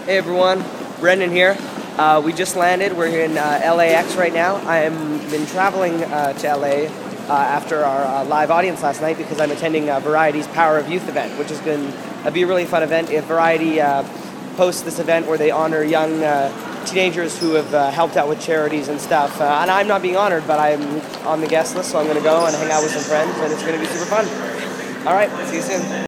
Hey everyone, Brendan here. We just landed. We're here in LAX right now. I've been traveling to LA after our live audience last night because I'm attending Variety's Power of Youth event, which is going to be a really fun event. If Variety hosts this event where they honor young teenagers who have helped out with charities and stuff. And I'm not being honored, but I'm on the guest list, so I'm going to go and hang out with some friends, and it's going to be super fun. All right, see you soon.